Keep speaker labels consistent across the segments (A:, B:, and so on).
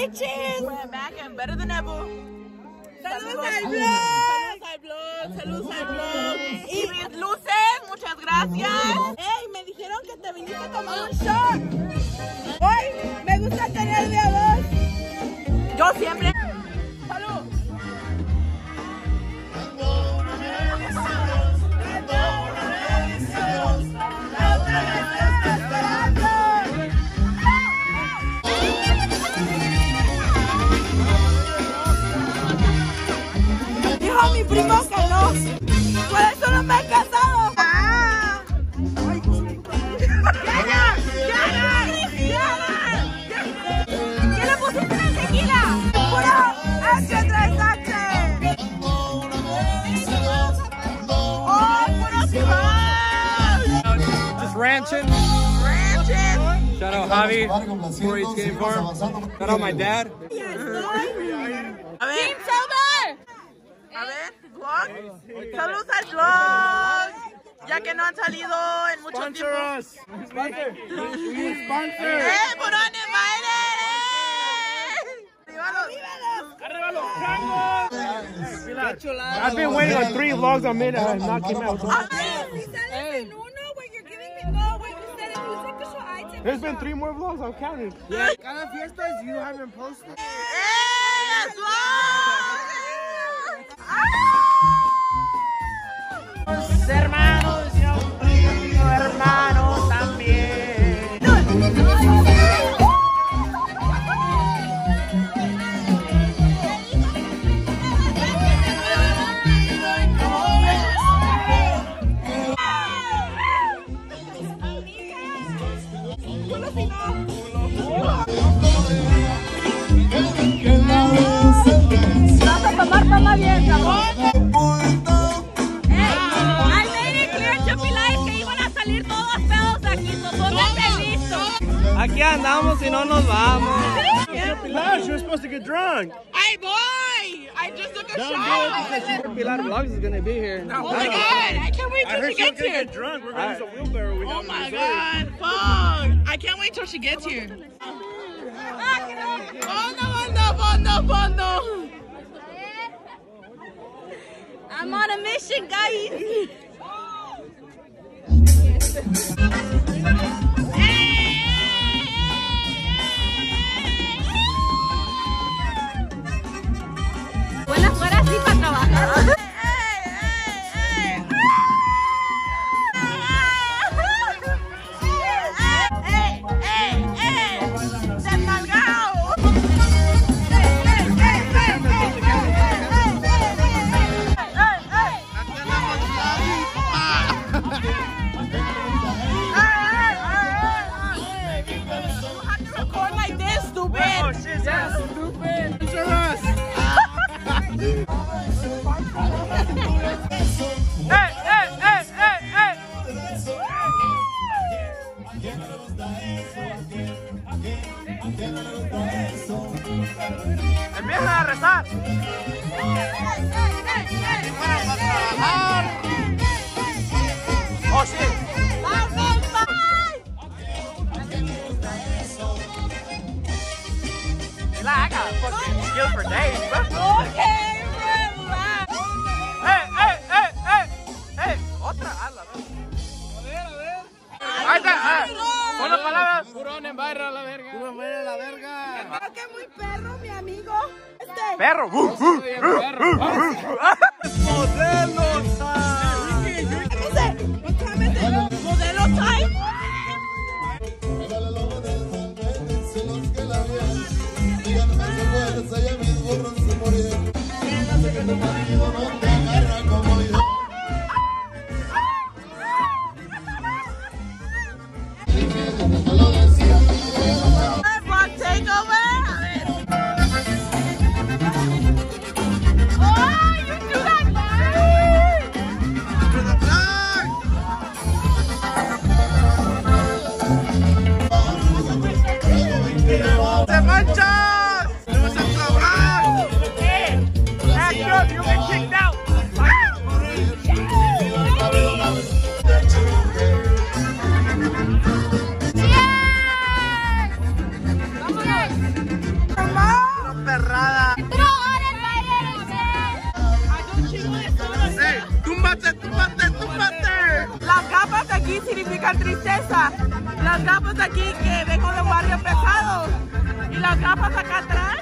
A: bitches.
B: We're back and better than ever.
A: Saludos al vlog.
B: Saludos al vlog. Y mis luces, muchas gracias.
A: Ey, me dijeron que te viniste a tomar un shot. Hoy me gusta tener de a dos.
B: Yo siempre.
A: Salud. Dijo mi primo que no. Por eso no me he casado. ¡Ah!
B: ¿Qué le pusiste en el tequila?
A: ¡Puro H3H! ¡Oh, puro Sibal!
C: Just ranching.
B: Ranches.
C: Shout out Javi, 4-H Skating Farm. Shout out my dad.
B: A ver. Team Silver. A ver, vlog. Saludos al vlog. Ya que no han salido en mucho tiempo.
C: Sponsor us. Sponsor.
B: ¡Purón invited!
C: Arriba los changos. I've been waiting on 3 vlogs on mid not came out. There's been 3 more vlogs, I'm counting.
D: Yeah, cada fiestas you haven't posted.
B: Hermanos, yo hermanos también.
A: Vas a tomar, toma bien, cabrón.
C: Aquí andamos y no nos vamos. Pilar, you're supposed to get drunk.
B: Hey boy, I just took a shot.
C: Pilar Vlogs is gonna be here.
B: Oh my god, I can't wait
C: I
B: till
C: heard
B: she
C: she was
B: gets
C: gonna
B: here.
C: get drunk. We're gonna use a wheelbarrow. We
B: Oh
C: have in
B: my
C: reserve.
B: god, fuck. I can't wait till she gets here. Fondo.
A: I'm on a mission, guys. Buenas horas sí para trabajar.
C: Empiezan a rezar. Oh shit.
B: I got fucking skills for days, bro.
A: Okay, relax.
C: Hey. Otra. A la vez. Ahí está. Una palabra. Purón en barra a la verga.
D: Puro madre a la verga.
A: Creo que muy perro, mi amigo.
C: Perro. Modelo
A: Modelo time.
B: Vlog takeover.
C: ¡Se manchas! ¡Te vas a trabajar! ¡Act up! ¡You'll get kicked out!
A: ¡Vámonos!
B: significan tristeza. Las gafas aquí que vengo de barrio pesado. Y las gafas acá atrás.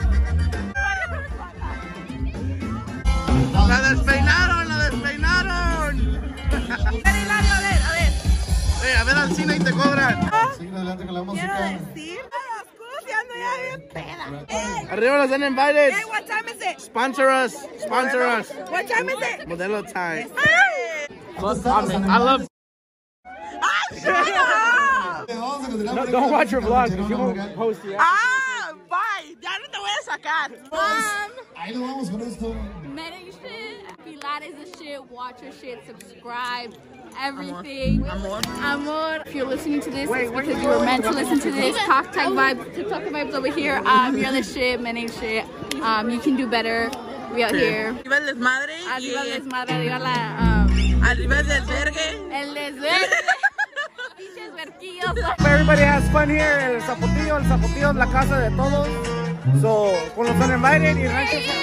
C: ¡La despeinaron! ¡La despeinaron!
B: Hilario, a ver.
C: A ver al cine y te cobran.
D: Sigue adelante con la música.
A: Quiero decir, ya ando ya bien peda. Hey,
C: Arriba los uninvited.
A: hey, what time is it?
C: Sponsor us. Sponsor us.
A: What time is it?
C: Modelo time.
A: Hey!
C: I love.
B: Shut up!
C: Don't watch your vlog because you won't post it.
B: Bye. Ya no te voy a sacar.
D: Ahí lo vamos con esto.
E: Medic shit, Pilates is shit, watch your shit, subscribe, everything. Amor. If you're listening to this, it's because you were meant to listen to this. TikTok vibes over here. You're the shit, Medic shit. You can do better. We out here.
B: Arriba el desmadre.
E: Arriba el desmadre, arriba la,
B: Arriba el desvergue.
E: el desverde. Pinches huerquillos.
C: Everybody has fun here. El Zapotillo es la casa de todos. So, con los uninvited y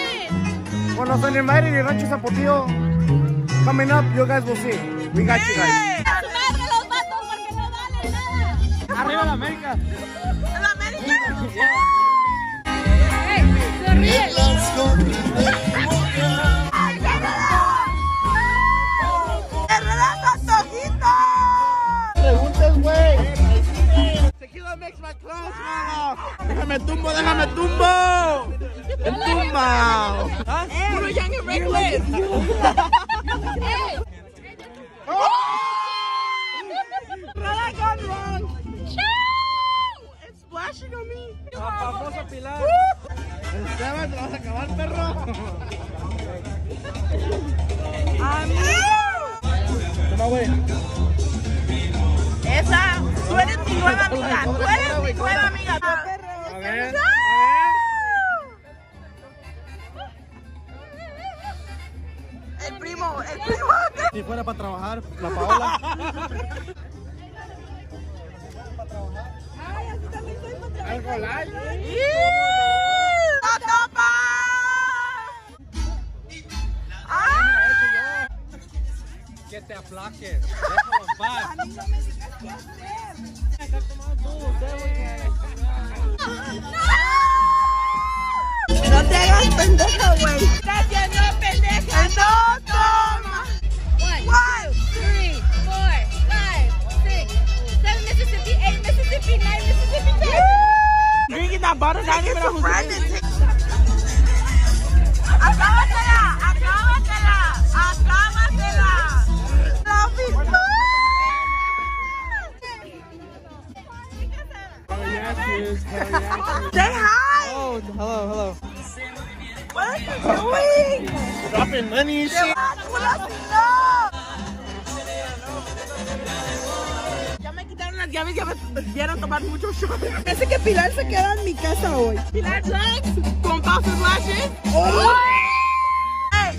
C: Rancho Zapotillo coming up, you guys will see. We got you guys.
E: Su madre los vatos porque no valen nada.
C: Arriba la América.
B: ¡La América!
E: Hey, sonríe.
C: Preguntas, güey. Tequila makes my clothes fall off. Déjame tumbo. Entumbao. ¿Ah?
B: Puro young and reckless.
E: Hey.
B: Rada gone wrong. It's splashing on me.
C: Famoso Pilar. Esteban, te vas a acabar, perro. Toma, güey.
B: Esa, tú eres mi nueva amiga. Tú eres mi nueva amiga.
C: A ver.
B: El primo.
C: Si fuera para trabajar, la Paola. Algo live.
B: ¡La tapa!
C: Que te aplaques. Déjalo en paz.
A: No te hagas pendejo, güey.
B: ¡Estás haciendo pendeja! ¡No toma!
E: 1, 2, 3, 4, 5, 6, 7 Mississippi, 8 Mississippi, 9 Mississippi, 10.
B: Drinking that butter, not even a Mississippi. Say hi!
C: Oh, hello.
B: What are you doing?
C: Dropping money and shit.
B: Ya me quitaron las llaves, ya me vieron tomar mucho shot.
A: Parece que Pilar se queda en mi casa hoy.
B: Pilar Drugs con falsos lashes.
A: Oh.
B: ¡Ey!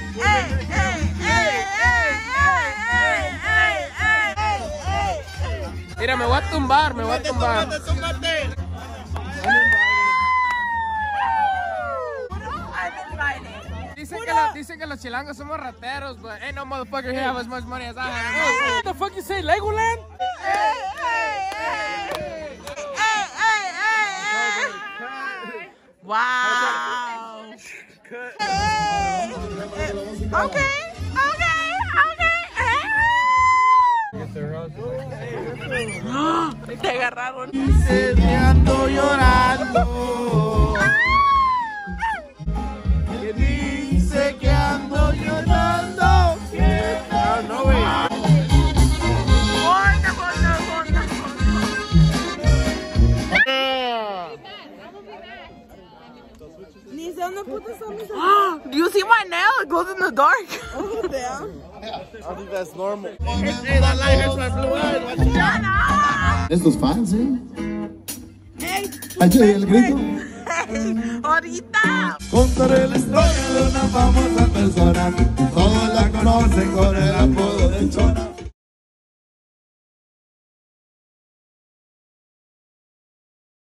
C: Mira, me voy a tumbar. Dicen que los chilangos somos rateros, but ain't no motherfucker here have as much money as I have. What the fuck you say, Legoland?
B: Wow. Okay. Te agarraron.
C: Dice que ando llorando. Que dice que ando llorando. No, güey.
A: Ni sé dónde putas son mis.
B: Do you see my nail? It glows in the dark.
A: Oh, damn.
C: I think that's normal. Hey, that light hurts my blue eyes.
B: Shut up.
D: Estos fans, ¿eh?
A: Hey,
D: Ayúdame el grito.
B: Hey, ahorita.
D: Contaré la historia de una famosa persona. Todos la conocen con el apodo de Chona.